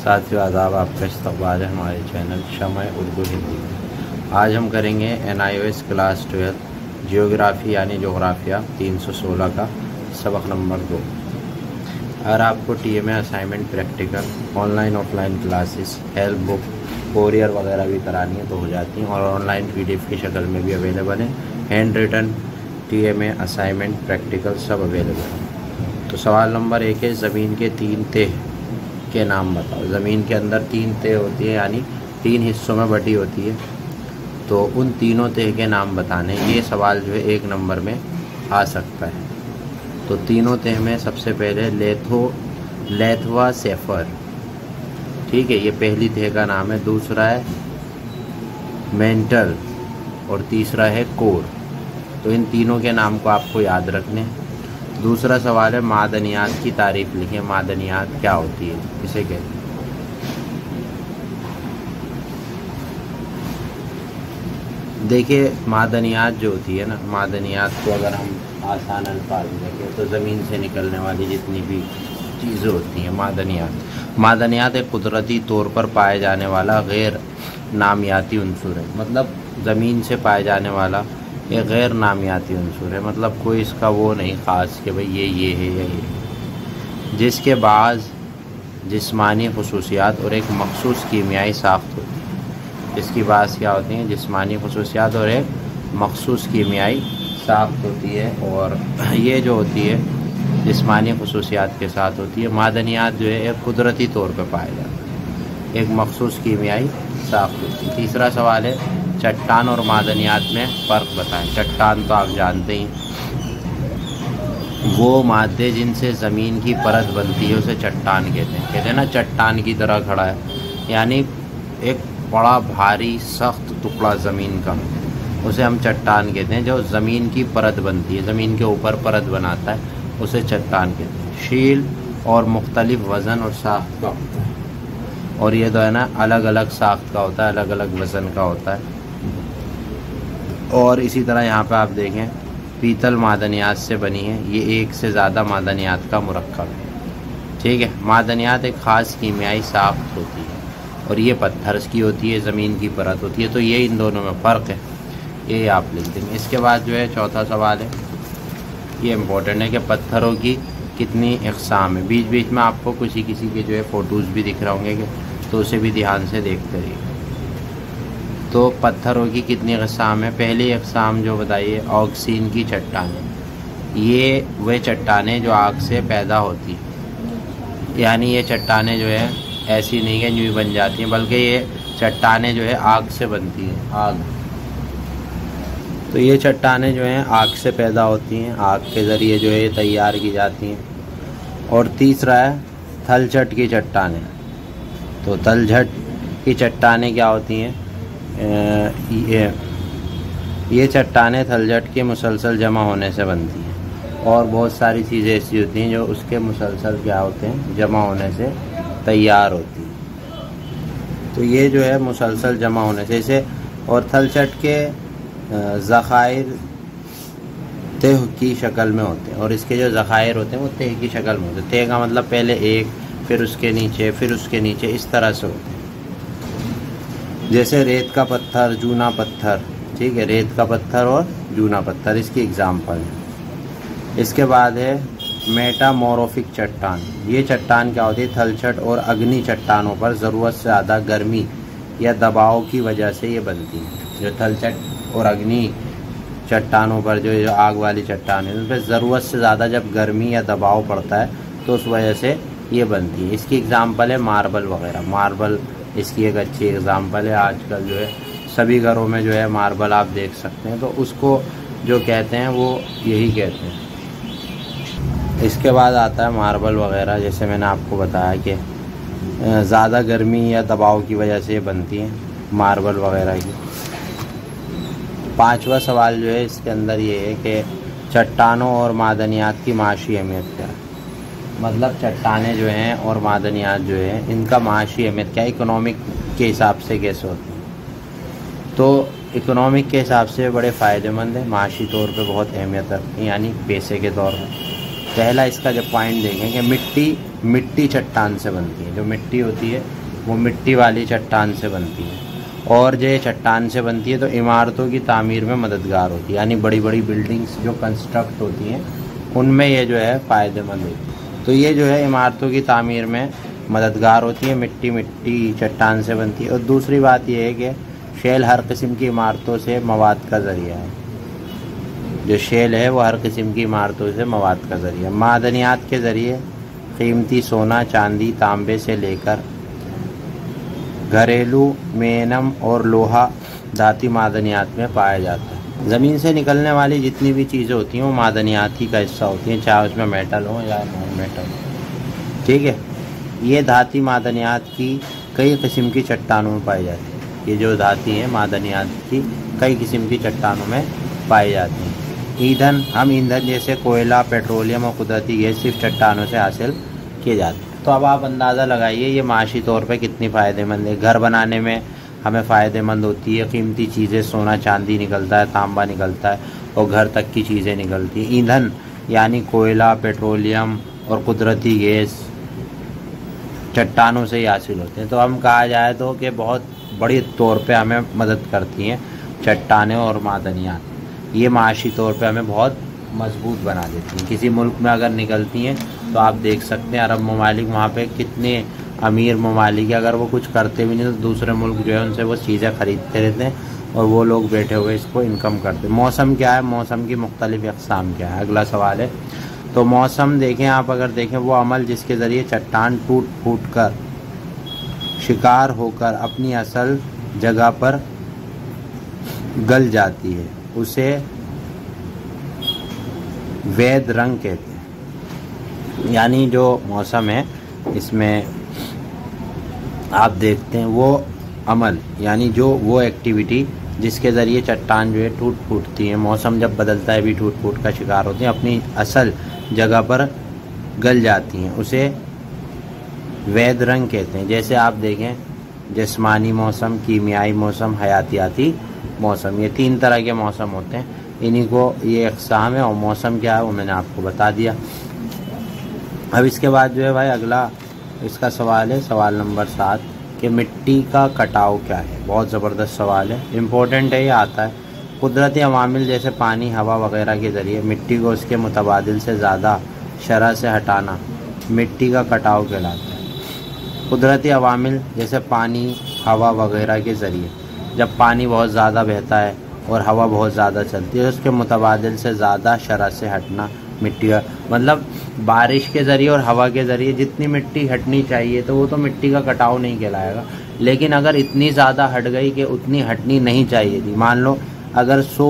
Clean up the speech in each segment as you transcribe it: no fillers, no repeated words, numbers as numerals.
साथियों आदाब, आपका इस्तकबाल है हमारे चैनल शमअ उर्दू हिंदी में। आज हम करेंगे NIOS क्लास 12 जियोग्राफ़ी यानी जोग्राफिया 316 का सबक नंबर 2। अगर आपको TMA assignment, practical, online offline classes, help book, courier वगैरह भी करानी है तो हो जाती हैं और ऑनलाइन PDF की शक्ल में भी अवेलेबल है। Hand written TMA assignment, practical सब अवेलेबल है। तो सवाल नंबर 1 है, ज़मीन के 3 तह के नाम बताओ। ज़मीन के अंदर 3 तह होती है यानी 3 हिस्सों में बटी होती है, तो उन तीनों तह के नाम बताने। ये सवाल जो है 1 नंबर में आ सकता है। तो तीनों तह में सबसे पहले लेथवा सेफर, ठीक है, ये पहली तह का नाम है। दूसरा है मेंटल और तीसरा है कोर। तो इन तीनों के नाम को आपको याद रखने। दूसरा सवाल है, मादनियात की तारीफ लिखें। मादनियात क्या होती है, किसे कहते हैं? देखिए, मादनियात जो होती है ना, मादनियात को अगर हम आसान अल्फाज में देखें तो ज़मीन से निकलने वाली जितनी भी चीज़ें होती हैं मादनियात एक कुदरती तौर पर पाए जाने वाला गैर नामियाती उनसुर है। मतलब ज़मीन से पाए जाने वाला एक गैर नामियाती उनसुर है, मतलब कोई इसका वो नहीं ख़ास कि भाई ये है या ये, जिसके बाज़ जिस्मानी खुसूसियात और एक मखसूस कीमियाई साख्त होती है। इसकी बात क्या होती हैं? जिस्मानी खुसूसियात और एक मखसूस कीमियाई साख्त होती है। और ये जो होती है जिस्मानी खुसूसियात के साथ होती है। मादनियात जो है एक कुदरती तौर पर पाए जाते हैं, एक मखसूस कीमियाई साख्त होती है। तीसरा सवाल है, चट्टान और मादनियात में फ़र्क बताएं। चट्टान तो आप जानते ही, वो मादे जिनसे ज़मीन की परत बनती है उसे चट्टान कहते हैं ना, चट्टान की तरह खड़ा है, यानी एक बड़ा भारी सख्त टुकड़ा ज़मीन का, उसे हम चट्टान कहते हैं। जो ज़मीन की परत बनती है, ज़मीन के ऊपर परत बनाता है, उसे चट्टान कहते हैं। शील और मुख्तलिफ वज़न और साख्त का होता है, और ये तो है ना अलग अलग साख्त का होता है, अलग अलग वज़न का होता है। और इसी तरह यहाँ पे आप देखें, पीतल मादनियात से बनी है, ये एक से ज़्यादा मादनियात का मुरक्कब है, ठीक है। मादनियात एक ख़ास कीमियाई साख्त होती है और ये पत्थर की होती है, ज़मीन की परत होती है। तो ये इन दोनों में फ़र्क है, ये आप लिख देंगे। इसके बाद जो है चौथा सवाल है, ये इम्पोर्टेंट है कि पत्थरों की कितनी इक़साम है। बीच बीच में आपको किसी के जो है फ़ोटोज़ भी दिख रहे होंगे, तो उसे भी ध्यान से देखते रहिए। तो पत्थरों की कितनी इक़साम है? पहली इक़साम जो बताइए, ऑक्सीन की चट्टानें। ये वे चट्टानें जो आग से पैदा होती हैं, यानी ये चट्टानें जो है ऐसी नहीं है यूँ बन जाती हैं, बल्कि ये चट्टानें जो है आग से बनती हैं, आग। तो ये चट्टानें जो हैं आग से पैदा होती हैं, आग के ज़रिए जो है ये तैयार की जाती हैं। और तीसरा है थलछट की चट्टानें। तो तलछट की चट्टानें क्या होती हैं? ये चट्टानें थलछट के मुसलसल जमा होने से बनती हैं, और बहुत सारी चीज़ें ऐसी होती हैं जो उसके मुसलसल क्या होते हैं, जमा होने से तैयार होती हैं। तो ये जो है मुसलसल जमा होने से इसे, और थलछट के ज़खायर तह की शक्ल में होते हैं, और इसके जो ज़खायर होते हैं वो तह की शक्ल में होते हैं। तह का मतलब पहले एक, फिर उसके नीचे, फिर उसके नीचे, इस तरह से होते हैं। जैसे रेत का पत्थर, जूना पत्थर, ठीक है, रेत का पत्थर और जूना पत्थर इसकी एग्जाम्पल है। इसके बाद है मेटामॉर्फिक चट्टान। ये चट्टान क्या होती है? थलछट और अग्नि चट्टानों पर ज़रूरत से ज़्यादा गर्मी या दबाव की वजह से ये बनती है। जो थलछट और अग्नि चट्टानों पर जो आग वाली चट्टान है, उन पर ज़रूरत से ज़्यादा जब गर्मी या दबाव पड़ता है तो उस वजह से ये बनती है। इसकी एग्ज़ाम्पल है मार्बल वगैरह। मार्बल इसकी एक अच्छी एग्ज़ाम्पल है। आजकल जो है सभी घरों में जो है मार्बल आप देख सकते हैं, तो उसको जो कहते हैं वो यही कहते हैं। इसके बाद आता है मार्बल वगैरह, जैसे मैंने आपको बताया कि ज़्यादा गर्मी या दबाव की वजह से बनती हैं मार्बल वगैरह की। पांचवा सवाल जो है इसके अंदर ये है कि चट्टानों और मादनियात की माशी अहमियत क्या है। मतलब चट्टानें जो हैं और मादनियात जो है, इनका माशी अहमियत क्या है, इकोनॉमिक के हिसाब से कैसे होती है। तो इकोनॉमिक के हिसाब से बड़े फ़ायदेमंद है, माशी तौर पे बहुत अहमियत रखती है, यानी पैसे के तौर पर। पहला इसका जब पॉइंट देखें कि मिट्टी मिट्टी चट्टान से बनती है। जो मिट्टी होती है वो मिट्टी वाली चट्टान से बनती है, और जो चट्टान से बनती है तो इमारतों की तामीर में मददगार होती है, यानी बड़ी बड़ी बिल्डिंग्स जो कंस्ट्रक्ट होती हैं उनमें ये जो है फ़ायदेमंद होती है। तो ये जो है इमारतों की तामीर में मददगार होती है, मिट्टी चट्टान से बनती है। और दूसरी बात यह है कि शेल हर किस्म की इमारतों से मवाद का ज़रिया है। जो शेल है वो हर किस्म की इमारतों से मवाद का ज़रिया। मादनियात के ज़रिए कीमती सोना, चांदी, तांबे से लेकर घरेलू मेनम और लोहा धाती मादनियात में पाया जाता है। ज़मीन से निकलने वाली जितनी भी चीज़ें होती हैं वो मादनियात ही का हिस्सा होती हैं, चाहे उसमें मेटल हो या नॉन मेटल हो। ठीक है, ये धाती मादनियात की कई किस्म की चट्टानों में पाई जाती है। ये जो धाती हैं मादनियात की कई किस्म की चट्टानों में पाई जाती हैं। ईंधन, हम ईंधन जैसे कोयला, पेट्रोलियम और कुदरती गैस सिर्फ चट्टानों से हासिल किए जाते हैं। तो अब आप अंदाज़ा लगाइए ये माशी तौर पे कितनी फ़ायदेमंद है। घर बनाने में हमें फ़ायदेमंद होती है, कीमती चीज़ें सोना चांदी निकलता है, तांबा निकलता है और घर तक की चीज़ें निकलती हैं। ईंधन यानी कोयला, पेट्रोलियम और कुदरती गैस चट्टानों से ही हासिल होते हैं। तो हम कहा जाए तो कि बहुत बड़ी तौर पे हमें मदद करती हैं चट्टानें और मादनियात। ये माशी तौर पे हमें बहुत मजबूत बना देती हैं। किसी मुल्क में अगर निकलती हैं तो आप देख सकते हैं अरब ममालिक, वहाँ पे कितने अमीर ममालिक है, अगर वो कुछ करते भी नहीं तो दूसरे मुल्क जो है उनसे वो चीज़ें ख़रीदते रहते हैं और वो लोग बैठे हुए इसको इनकम करते हैं। मौसम क्या है, मौसम की मुख्तलिफ अक़साम क्या है, अगला सवाल है। तो मौसम देखें आप, अगर देखें वो अमल जिसके ज़रिए चट्टान टूट फूट कर शिकार होकर अपनी असल जगह पर गल जाती है, उसे वैद रंग कहते हैं। यानी जो मौसम है इसमें आप देखते हैं वो अमल यानी जो वो एक्टिविटी जिसके ज़रिए चट्टान जो है टूट फूटती है, मौसम जब बदलता है भी टूट फूट का शिकार होती हैं, अपनी असल जगह पर गल जाती हैं, उसे वैद रंग कहते हैं। जैसे आप देखें जिस्मानी मौसम, कीमियाई मौसम, हयातियाती मौसम, ये 3 तरह के मौसम होते हैं। इन्हीं को ये अक़साम है और मौसम क्या है वो मैंने आपको बता दिया। अब इसके बाद जो है भाई अगला इसका सवाल है, सवाल नंबर 7 कि मिट्टी का कटाव क्या है। बहुत ज़बरदस्त सवाल है, इम्पोर्टेंट है, ये आता है। कुदरती अवामिल जैसे पानी, हवा वगैरह के ज़रिए मिट्टी को उसके मुतबादिल से ज़्यादा शरह से हटाना मिट्टी का कटाव कहलाता है। कुदरती अवामिल जैसे पानी, हवा वगैरह के ज़रिए जब पानी बहुत ज़्यादा बहता है और हवा बहुत ज़्यादा चलती है, उसके मुतबादिल से ज़्यादा शरह से हटना मिट्टी का, मतलब बारिश के ज़रिए और हवा के ज़रिए जितनी मिट्टी हटनी चाहिए तो वो तो मिट्टी का कटाव नहीं कहलाएगा। लेकिन अगर इतनी ज़्यादा हट गई कि उतनी हटनी नहीं चाहिए थी, मान लो अगर 100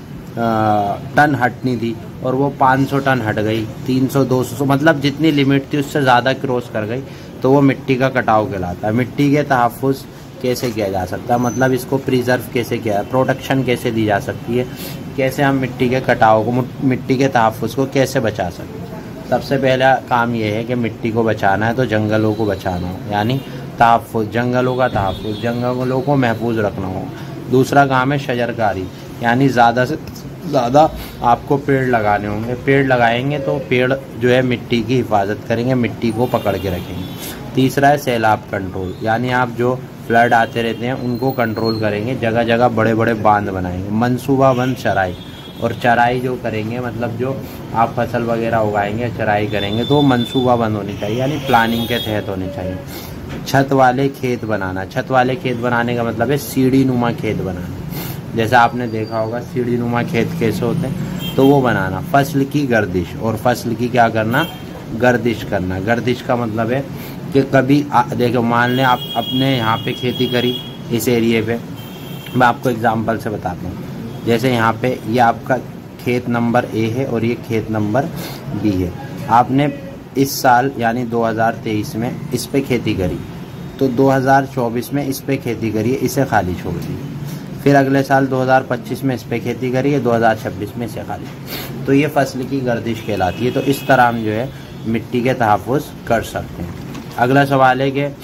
टन हटनी थी और वो 500 टन हट गई, 300 200 मतलब जितनी लिमिट थी उससे ज़्यादा क्रॉस कर गई, तो वो मिट्टी का कटाव कहलाता है। मिट्टी के तहफ़्फ़ुज़ कैसे किया जा सकता है, मतलब इसको प्रिजर्व कैसे किया, प्रोटेक्शन कैसे दी जा सकती है, कैसे हम मिट्टी के कटाव को, मिट्टी के तहफ़्फ़ुज़ को कैसे बचा सकते हैं। सबसे पहला काम ये है कि मिट्टी को बचाना है तो जंगलों को बचाना हो, यानी तहफ़्फ़ुज़, जंगलों का तहफ़्फ़ुज़, जंगलों को महफूज रखना हो। दूसरा काम है शजरकारी, यानी ज़्यादा से ज़्यादा आपको पेड़ लगाने होंगे। पेड़ लगाएंगे तो पेड़ जो है मिट्टी की हिफाजत करेंगे, मिट्टी को पकड़ के रखेंगे। तीसरा है सैलाब कंट्रोल, यानी आप जो फ्लड आते रहते हैं उनको कंट्रोल करेंगे, जगह जगह बड़े बड़े बांध बनाएंगे। मनसूबाबंद चराई, और चराई जो करेंगे मतलब जो आप फसल वगैरह उगाएंगे, चराई करेंगे तो मनसूबाबंद होनी चाहिए, यानी प्लानिंग के तहत होनी चाहिए। छत वाले खेत बनाना, छत वाले खेत बनाने का मतलब है सीढ़ी नुमा खेत बनाना। जैसा आपने देखा होगा सीढ़ी नुमा खेत कैसे होते हैं, तो वो बनाना। फसल की गर्दिश, और फसल की क्या करना, गर्दिश करना। गर्दिश का मतलब है कि कभी देखो मान लें आप अपने यहाँ पे खेती करी इस एरिए पे, मैं आपको एग्जांपल से बताता हूँ। जैसे यहाँ पे ये आपका खेत नंबर ए है और ये खेत नंबर बी है। आपने इस साल यानी 2023 में इस पे खेती करी, तो 2024 में इस पे खेती करिए, इसे खाली छोड़ दीजिए। फिर अगले साल 2025 में इस पे खेती करिए, 2026 में इसे खाली। तो ये फसल की गर्दिश कहलाती है। तो इस तरह हम जो है मिट्टी के तहफ़्फ़ुज़ कर सकते हैं। अगला सवाल है कि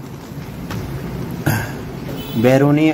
बैरूनी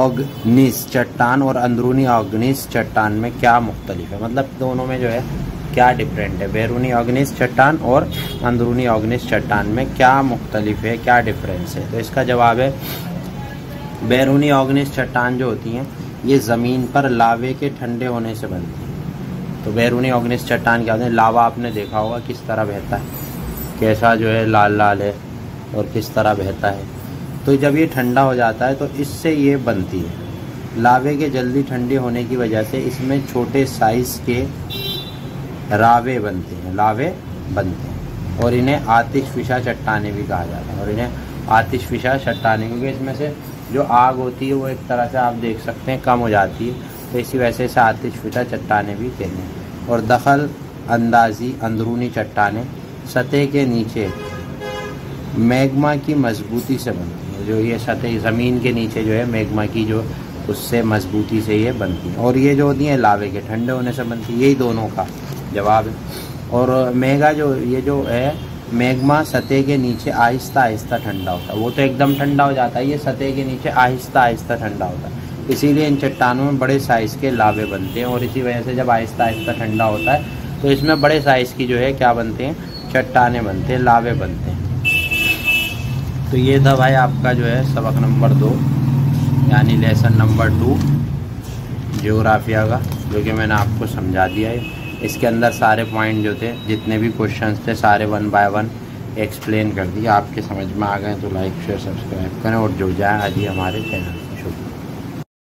ऑर्गेनिस चट्टान और अंदरूनी ऑर्गेनिस चट्टान में क्या मुख्तलिफ है, मतलब दोनों में जो है क्या डिफरेंट है, बैरूनी ऑर्गेनिज चट्टान और अंदरूनी ऑर्गेनिज चट्टान में क्या मुख्तलिफ है, क्या डिफरेंस है। तो इसका जवाब है बैरूनी ऑर्गेनिज चट्टान जो होती हैं ये ज़मीन पर लावे के ठंडे होने से बनती है। तो बैरूनी ऑर्गेनिज चट्टान क्या होते हैं, लावा आपने देखा होगा किस तरह बहता है, कैसा जो है लाल लाल है और किस तरह बहता है। तो जब ये ठंडा हो जाता है तो इससे ये बनती है। लावे के जल्दी ठंडे होने की वजह से इसमें छोटे साइज़ के रावे बनते हैं, लावे बनते हैं और इन्हें आतिशफिशा चट्टानें भी कहा जाता है। और इन्हें आतिशफिशा चट्टानें, क्योंकि इसमें से जो आग होती है वो एक तरह से आप देख सकते हैं कम हो जाती है, तो इसी वजह से इसे आतिशफिशा चट्टानें भी कहते हैं। और दखल अंदाजी अंदरूनी चट्टानें सतह के नीचे मैग्मा की मजबूती से बनती है। जो ये सतह ज़मीन के नीचे जो है मैग्मा की जो उससे मजबूती से ये बनती है, और ये जो होती है लावे के ठंडे होने से बनती है। यही दोनों का जवाब है। और मेगा जो ये जो है मैग्मा सतह के नीचे आहिस्ता आहिस्ता ठंडा होता है, वो तो एकदम ठंडा हो जाता है, ये सतह के नीचे आहिस्ता आहिस्ता ठंडा होता है। इसीलिए इन चट्टानों में बड़े साइज़ के लावे बनते हैं, और इसी वजह से जब आहिस्ता आहिस्ता ठंडा होता है तो इसमें बड़े साइज़ की जो है क्या बनते हैं, चट्टानें बनते हैं, लावे बनते हैं। तो ये था भाई आपका जो है सबक नंबर 2 यानी लेसन नंबर 2 ज्योग्राफिया का, जो कि मैंने आपको समझा दिया है। इसके अंदर सारे पॉइंट जो थे, जितने भी क्वेश्चंस थे, सारे 1 बाय 1 एक्सप्लेन कर दिए। आपके समझ में आ गए तो लाइक शेयर सब्सक्राइब करें और जुड़ जाएं आज ही हमारे चैनल।